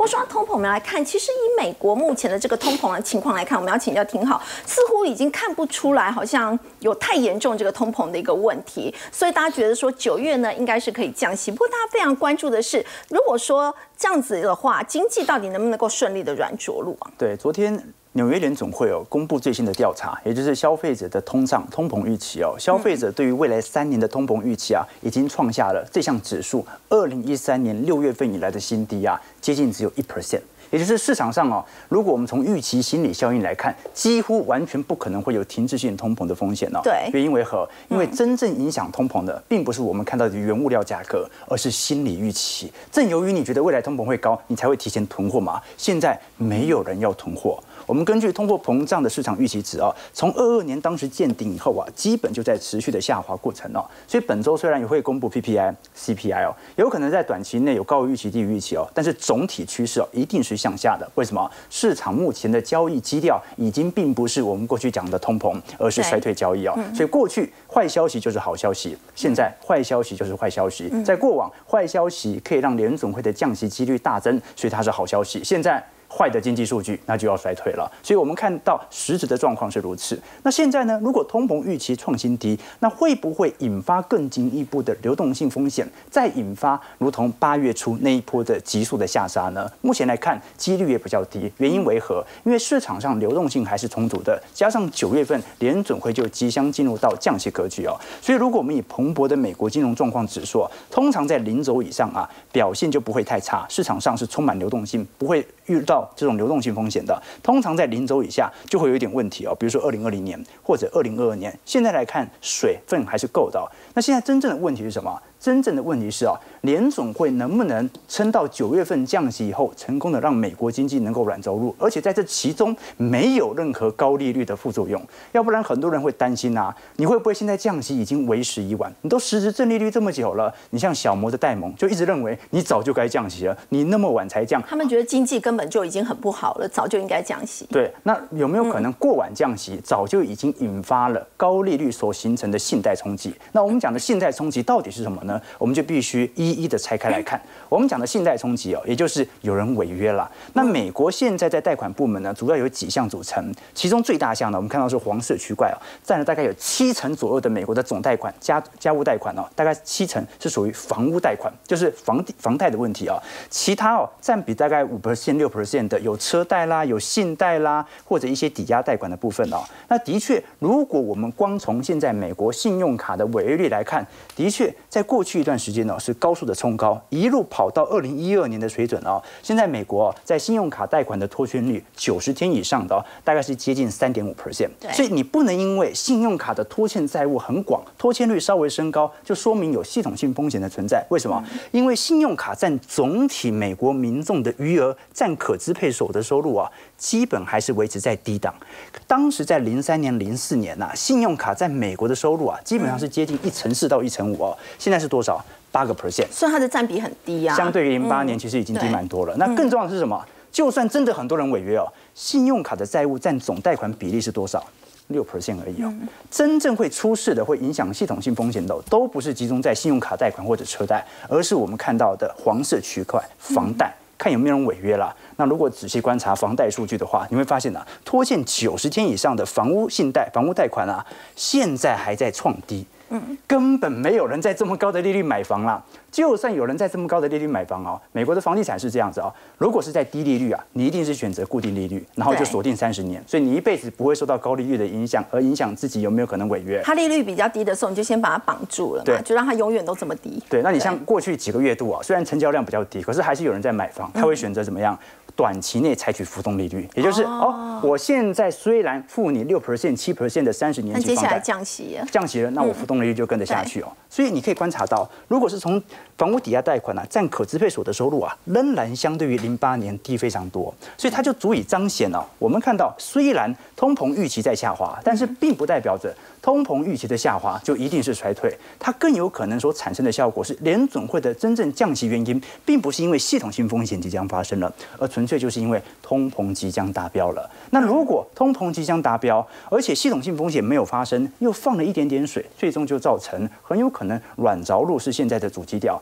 果说到通膨，我们来看，其实以美国目前的这个通膨的情况来看，我们要请教廷浩，似乎已经看不出来好像有太严重这个通膨的一个问题，所以大家觉得说9月呢应该是可以降息。不过大家非常关注的是，如果说这样子的话，经济到底能不能够顺利的软着陆啊？ 对，昨天纽约联总会公布最新的调查，也就是消费者的通膨预期消费者对于未来3年的通膨预期已经创下了这项指数2013年6月份以来的新低接近只有1%。也就是市场上如果我们从预期心理效应来看，几乎完全不可能会有停滞性通膨的风险对， 原因为何？因为真正影响通膨的，并不是我们看到的原物料价格，而是心理预期。正由于你觉得未来通膨会高，你才会提前囤货嘛。现在没有人要囤货。我们根据通货膨胀的市场预期值从22年当时见顶以后基本就在持续的下滑过程所以本周虽然也会公布 PPI、CPI 有可能在短期内有高于预期、低于预期但是总体趋势一定是向下的。为什么？市场目前的交易基调已经并不是我们过去讲的通膨，而是衰退交易所以过去坏消息就是好消息，现在坏消息就是坏消息。在过往，坏消息可以让联总会的降息几率大增，所以它是好消息。现在坏的经济数据，那就要衰退了。所以我们看到实质的状况是如此。那现在呢？如果通膨预期创新低，那会不会引发更进一步的流动性风险，再引发如同8月初那一波的急速的下杀呢？目前来看，几率也比较低。原因为何？因为市场上流动性还是充足的，加上9月份联准会就即将进入到降息格局所以如果我们以彭博的美国金融状况指数通常在0轴以上表现就不会太差，市场上是充满流动性，不会遇到这种流动性风险的。通常在0轴以下就会有一点问题比如说2020年或者2022年。现在来看，水分还是够的那现在真正的问题是什么？真正的问题是联总会能不能撑到9月份降息以后，成功的让美国经济能够软着陆，而且在这其中没有任何高利率的副作用。要不然很多人会担心你会不会现在降息已经为时已晚？你都实质正利率这么久了，你像小摩的戴蒙就一直认为你早就该降息了，你那么晚才降。 他们觉得经济根本就已经很不好了，早就应该降息。 对，那有没有可能过晚降息，早就已经引发了高利率所形成的信贷冲击？那我们讲的信贷冲击到底是什么呢？我们就必须一一的拆开来看。我们讲的信贷冲击也就是有人违约了。那美国现在在贷款部门呢，主要有几项组成，其中最大项呢，我们看到是黄色区块占了大概有70%左右的美国的总贷款，家务贷款大概70%是属于房屋贷款，就是房贷的问题其他占比大概5% 6% 的有车贷啦，有信贷啦，或者一些抵押贷款的部分那的确，如果我们光从现在美国信用卡的违约率来看，的确在过去一段时间是高速的冲高，一路跑到2012年的水准现在美国在信用卡贷款的拖欠率90天以上的大概是接近3.5%。所以你不能因为信用卡的拖欠债务很广，拖欠率稍微升高，就说明有系统性风险的存在。为什么？因为信用卡占总体美国民众的余额，占可支配所得收入基本还是维持在低档。当时在03年、04年信用卡在美国的收入基本上是接近1/4到1/5现在是多少？8%， 所以它的占比很低相对于08年其实已经低蛮多了。那更重要的是什么？就算真的很多人违约信用卡的债务占总贷款比例是多少？6% 而已真正会出事的、会影响系统性风险的，都不是集中在信用卡贷款或者车贷，而是我们看到的黄色区块房贷。看有没有人违约啦。那如果仔细观察房贷数据的话，你会发现拖欠90天以上的房屋信贷、房屋贷款现在还在创低。根本没有人在这么高的利率买房啦。就算有人在这么高的利率买房美国的房地产是这样子如果是在低利率你一定是选择固定利率，然后就锁定30年，所以你一辈子不会受到高利率的影响，而影响自己有没有可能违约。 它利率比较低的时候，你就先把它绑住了嘛，就让它永远都这么低。 对，那你像过去几个月度虽然成交量比较低，可是还是有人在买房，他会选择怎么样？短期内采取浮动利率，也就是我现在虽然付你6% 7% 的30年期房贷，但接下来降息了，那我浮动利率就跟着下去所以你可以观察到，如果是从房屋抵押贷款占可支配所得收入仍然相对于08年低非常多，所以它就足以彰显我们看到虽然通膨预期在下滑，但是并不代表着通膨预期的下滑就一定是衰退，它更有可能所产生的效果是联准会的真正降息原因，并不是因为系统性风险即将发生了，而纯粹就是因为通膨即将达标了。那如果通膨即将达标，而且系统性风险没有发生，又放了一点点水，最终就造成很有可能软着陆是现在的主基调。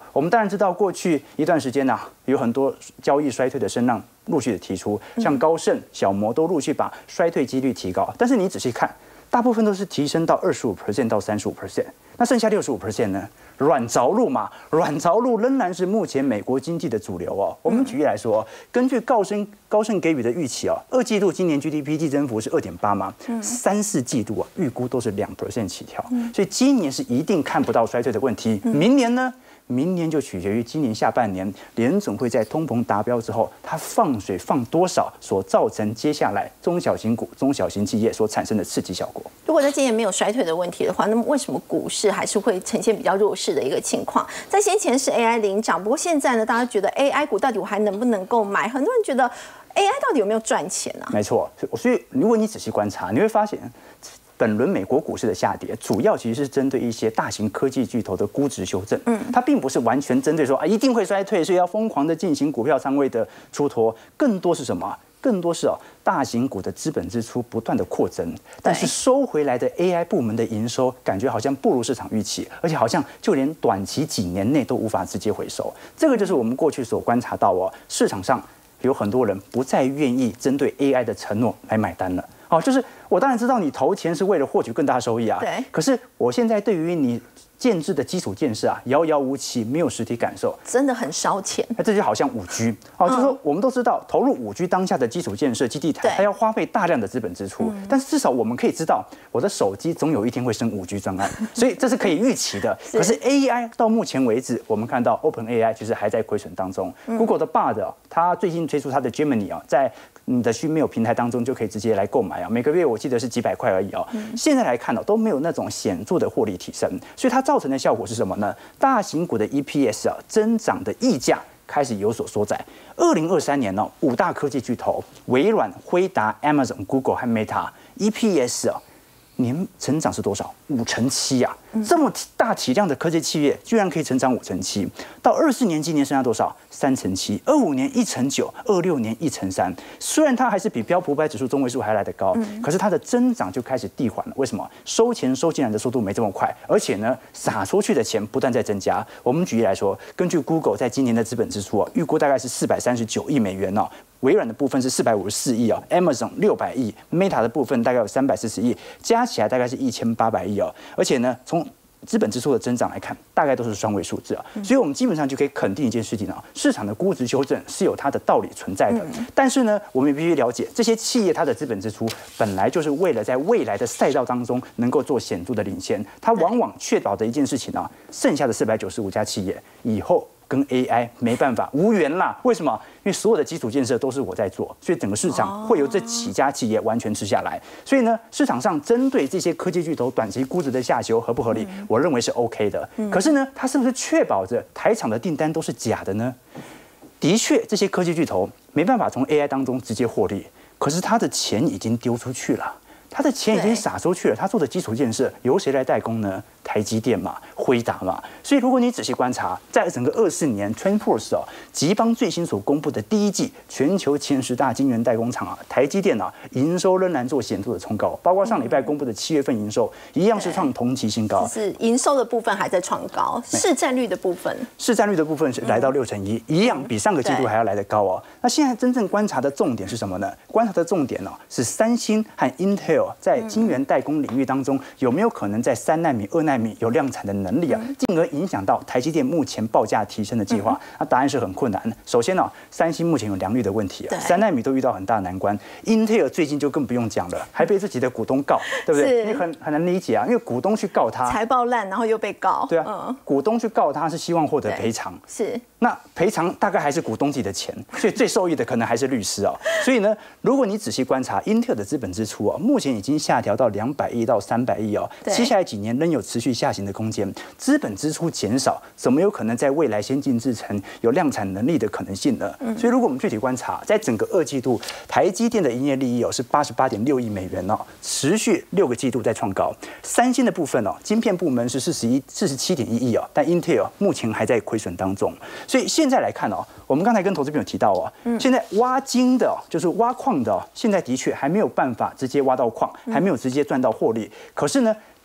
我们当然知道过去一段时间有很多交易衰退的声浪陆续的提出，像高盛、小摩都陆续把衰退几率提高，但是你仔细看，大部分都是提升到25%到35%，那剩下65%呢？软着陆嘛，软着陆仍然是目前美国经济的主流哦。我们举例来说，根据高盛给予的预期2季度今年 GDP 季增幅是2.8嘛，3、4季度预估都是2% 起跳，所以今年是一定看不到衰退的问题。明年呢？明年就取决于今年下半年联总会在通膨达标之后，它放水放多少，所造成接下来中小型股、中小型企业所产生的刺激效果。 如果在今年没有衰退的问题的话，那么为什么股市还是会呈现比较弱势的一个情况？在先前是 AI 领涨，不过现在呢，大家觉得 AI 股到底我还能不能够买？很多人觉得 AI 到底有没有赚钱啊？ 没错，所以如果你仔细观察，你会发现。本轮美国股市的下跌，主要其实是针对一些大型科技巨头的估值修正。它并不是完全针对说一定会衰退，所以要疯狂的进行股票仓位的出脱，更多是什么？更多是大型股的资本支出不断的扩增，但是收回来的 AI 部门的营收感觉好像不如市场预期，而且好像就连短期几年内都无法直接回收。这个就是我们过去所观察到市场上有很多人不再愿意针对 AI 的承诺来买单了。就是我当然知道你投钱是为了获取更大收益对。 可是我现在对于你建制的基础建设遥遥无期，没有实体感受， 真的很烧钱。 这就好像5G，就是说我们都知道投入5G当下的基础建设基地台，它要花费大量的资本支出，但是至少我们可以知道，我的手机总有一天会升5G 专案，所以这是可以预期的。可是 AI 到目前为止，我们看到 OpenAI 其实还在亏损当中。Google 的 Bard 它最近推出它的 Gemini 在你的 Gmail 平台当中就可以直接来购买每个月我记得是几百块而已现在来看都没有那种显著的获利提升，所以它造成的效果是什么呢？大型股的 EPS 增长的溢价开始有所缩窄。2023年5大科技巨头微软、辉达、Amazon、Google 和 Meta EPS 年成长是多少？5%啊！这么大体量的科技企业居然可以成长5%，到24年今年剩下多少？3%，25年1%9%，26年1%3%。虽然它还是比标普500指数中位数还来得高，可是它的增长就开始递缓了。为什么？收钱收进来的速度没这么快，而且呢，撒出去的钱不断在增加。我们举例来说，根据 Google 在今年的资本支出预估大概是439亿美元微软的部分是454亿Amazon 600亿 ，Meta 的部分大概有340亿，加起来大概是1800亿而且呢，从资本支出的增长来看，大概都是双位数字所以我们基本上就可以肯定一件事情市场的估值修正是有它的道理存在的。但是呢，我们也必须了解，这些企业它的资本支出本来就是为了在未来的赛道当中能够做显著的领先，它往往确保的一件事情剩下的495家企业以后跟 AI 没办法无缘啦。为什么？因为所有的基础建设都是我在做，所以整个市场会由这几家企业完全吃下来。所以呢，市场上针对这些科技巨头短期估值的下修合不合理？我认为是 OK 的。可是呢，它是不是确保着台厂的订单都是假的呢？的确，这些科技巨头没办法从 AI 当中直接获利，可是他的钱已经丢出去了。他的钱已经撒出去了，他做的基础建设由谁来代工呢？台积电嘛，辉达嘛。所以如果你仔细观察，在整个24年 TrendForce 集邦最新所公布的第一季全球前10大晶圆代工厂台积电营收仍然做显著的冲高，包括上礼拜公布的7月份营收一样是创同期新高。 是营收的部分还在创高，市占率的部分是来到61%，一样比上个季度还要来得高那现在真正观察的重点是什么呢？观察的重点是三星和 Intel 在晶圆代工领域当中有没有可能在3奈米、2奈米有量产的能力进而影响到台积电目前报价提升的计划？那答案是很困难的。首先三星目前有良率的问题3奈米都遇到很大的难关。Intel 最近就更不用讲了，还被自己的股东告，对不对？你很难理解因为股东去告他， 财报烂，然后又被告。 对股东去告他是希望获得赔偿， 是那赔偿大概还是股东自己的钱，所以最受益的可能还是律师所以呢，如果你仔细观察 Intel 的资本支出目前已经下调到200亿到300亿接下来几年仍有持续下行的空间。资本支出减少，怎么有可能在未来先进制程有量产能力的可能性呢？所以如果我们具体观察，在整个2季度，台积电的营业利益是88.6亿美元持续6个季度在创高。三星的部分晶片部门是47.1亿但 Intel 目前还在亏损当中。所以现在来看我们刚才跟投资朋友提到现在挖金的，就是挖矿的现在的确还没有办法直接挖到矿，还没有直接赚到获利。可是呢，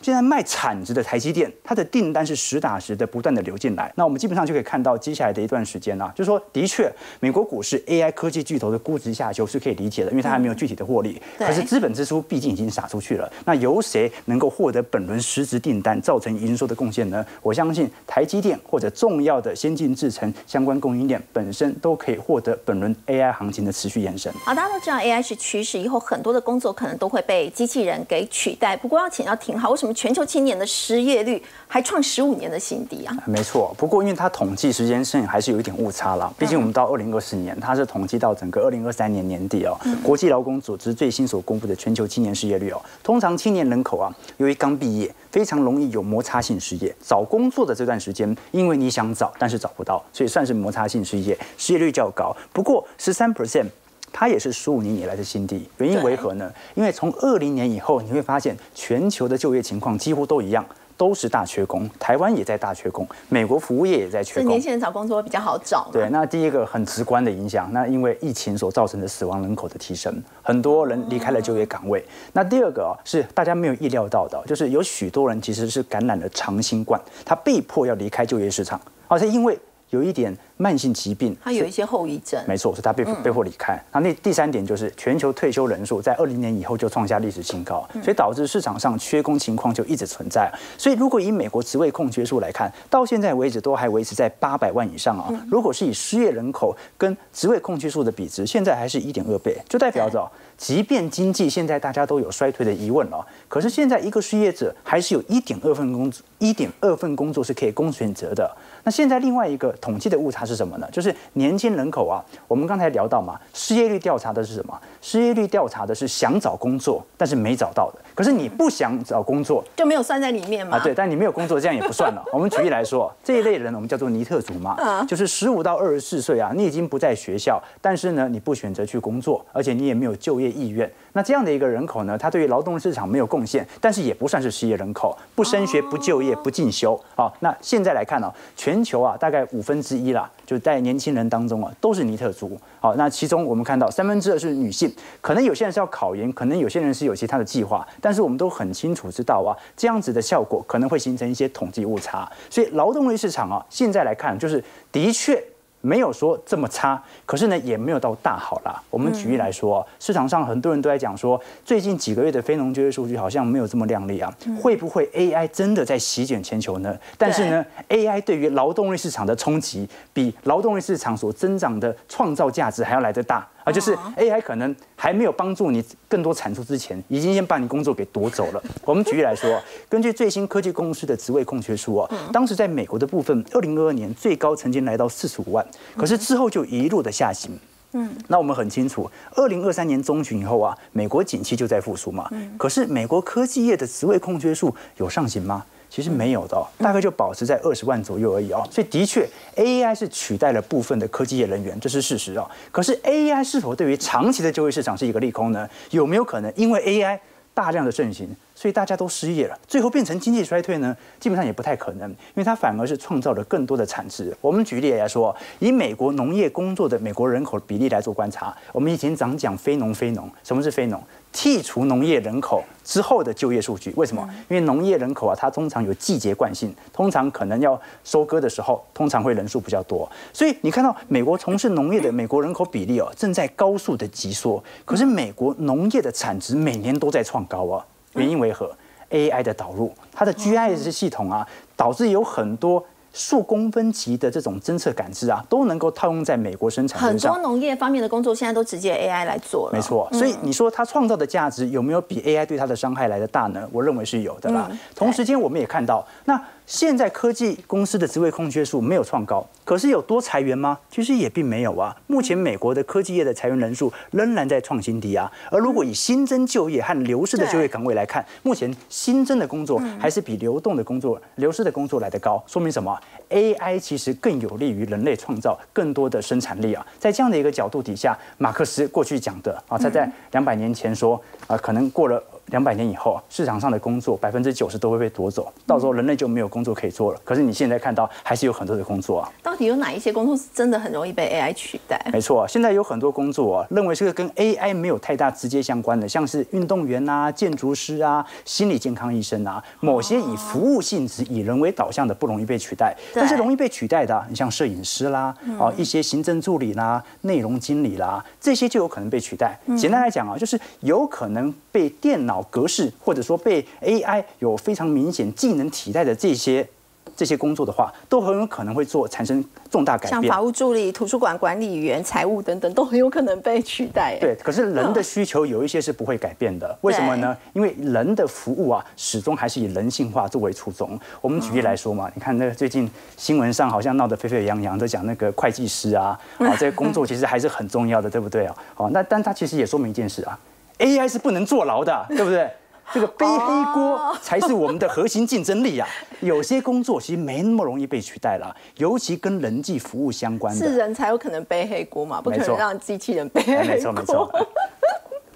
现在卖产值的台积电，它的订单是实打实的不断的流进来。那我们基本上就可以看到接下来的一段时间啊，就是说，的确，美国股市 AI 科技巨头的估值下修是可以理解的，因为它还没有具体的获利。可是资本支出毕竟已经撒出去了，那由谁能够获得本轮实质订单造成营收的贡献呢？我相信台积电或者重要的先进制程相关供应链本身都可以获得本轮 AI 行情的持续延伸。 好，大家都知道 AI 是趋势，以后很多的工作可能都会被机器人给取代。不过要请教廷浩，为什么全球青年的失业率还创15年的新低啊？ 没错，不过因为它统计时间线还是有一点误差啦。毕竟我们到2020年，它是统计到整个2023年年底哦。国际劳工组织最新所公布的全球青年失业率哦，通常青年人口啊，由于刚毕业，非常容易有摩擦性失业。找工作的这段时间，因为你想找，但是找不到，所以算是摩擦性失业，失业率较高。不过13%。它也是15年以来的新低，原因为何呢？因为从20年以后，你会发现全球的就业情况几乎都一样，都是大缺工，台湾也在大缺工，美国服务业也在缺工， 所以年轻人找工作会比较好找。 对，那第一个很直观的影响，那因为疫情所造成的死亡人口的提升，很多人离开了就业岗位。那第二个是大家没有意料到的，就是有许多人其实是感染了长新冠，他被迫要离开就业市场，而且因为有一点慢性疾病， 它有一些后遗症。 没错，是他被迫离开。那第三点就是全球退休人数在20年以后就创下历史新高，所以导致市场上缺工情况就一直存在。所以如果以美国职位空缺数来看，到现在为止都还维持在800万以上啊。如果是以失业人口跟职位空缺数的比值，现在还是1.2倍，就代表着即便经济现在大家都有衰退的疑问了，可是现在一个失业者还是有1.2份工作是可以供选择的。那现在另外一个统计的误差是什么呢？就是年轻人口啊，我们刚才聊到嘛，失业率调查的是什么？失业率调查的是想找工作但是没找到的。可是你不想找工作就没有算在里面嘛？ 对，但你没有工作，这样也不算了。我们举例来说，这一类人我们叫做尼特族嘛，就是15到24岁啊，你已经不在学校，但是呢，你不选择去工作，而且你也没有就业意愿。那这样的一个人口呢，他对于劳动市场没有贡献，但是也不算是失业人口，不升学、不就业、不进修。好，那现在来看呢，全球啊大概1/5啦，就在年轻人当中啊都是尼特族。好，那其中我们看到2/3是女性，可能有些人是要考研，可能有些人是有其他的计划，但是我们都很清楚知道啊，这样子的效果可能会形成一些统计误差。所以劳动力市场啊，现在来看就是的确没有说这么差，可是呢也没有到大好啦。我们举例来说，市场上很多人都在讲说，最近几个月的非农就业数据好像没有这么亮丽啊，会不会 AI 真的在席卷全球呢？但是呢 ，AI 对于劳动力市场的冲击，比劳动力市场所增长的创造价值还要来得大。就是 AI 可能还没有帮助你更多产出之前，已经先把你工作给夺走了。我们举例来说，根据最新科技公司的职位空缺数啊，当时在美国的部分，2022年最高曾经来到45万，可是之后就一路的下行。那我们很清楚，2023年中旬以后啊，美国景气就在复苏嘛。可是美国科技业的职位空缺数有上行吗？其实没有的大概就保持在20万左右而已所以的确 AI 是取代了部分的科技业人员，这是事实可是 AI 是否对于长期的就业市场是一个利空呢？有没有可能因为 AI 大量的盛行，所以大家都失业了，最后变成经济衰退呢？基本上也不太可能，因为它反而是创造了更多的产值。我们举例来说，以美国农业工作的美国人口比例来做观察，我们以前常讲非农，什么是非农？剔除农业人口之后的就业数据，为什么？因为农业人口啊，它通常有季节惯性，通常可能要收割的时候，通常会人数比较多，所以你看到美国从事农业的美国人口比例正在高速的急缩，可是美国农业的产值每年都在创高原因为何？AI 的导入，它的 GIS 系统啊，导致有很多数公分级的这种侦测感知啊，都能够套用在美国生产身上。 很多农业方面的工作现在都直接 AI 来做了。 没错，所以你说它创造的价值有没有比 AI 对它的伤害来的大呢？我认为是有的啦。同时间我们也看到，那现在科技公司的职位空缺数没有创高，可是有多裁员吗？其实也并没有啊。目前美国的科技业的裁员人数仍然在创新低啊。而如果以新增就业和流失的就业岗位来看，目前新增的工作还是比流失的工作来得高，说明什么？AI 其实更有利于人类创造更多的生产力啊。在这样的一个角度底下，马克思过去讲的他在200年前说可能过了 200年以后，市场上的工作90%都会被夺走，到时候人类就没有工作可以做了。可是你现在看到还是有很多的工作啊。 到底有哪一些工作是真的很容易被 AI 取代？ 没错，现在有很多工作认为是跟 AI 没有太大直接相关的，像是运动员啊、建筑师啊、心理健康医生啊，某些以服务性质、以人为导向的不容易被取代，但是容易被取代的，你像摄影师啦，一些行政助理啦、内容经理啦，这些就有可能被取代。简单来讲啊，就是有可能被电脑格式或者说被 AI 有非常明显技能替代的这些工作的话，都很有可能会产生重大改变。 像法务助理、图书馆管理员、财务等等，都很有可能被取代。 对，可是人的需求有一些是不会改变的。为什么呢？因为人的服务啊，始终还是以人性化作为初衷。我们举例来说嘛，你看那个最近新闻上好像闹得沸沸扬扬，都讲那个会计师啊，这个工作其实还是很重要的，对不对啊？但它其实也说明一件事啊 ，AI 是不能坐牢的，对不对？这个背黑锅才是我们的核心竞争力啊！有些工作其实没那么容易被取代了，尤其跟人际服务相关的， 是人才有可能背黑锅嘛，不可能让机器人背黑锅。 没错。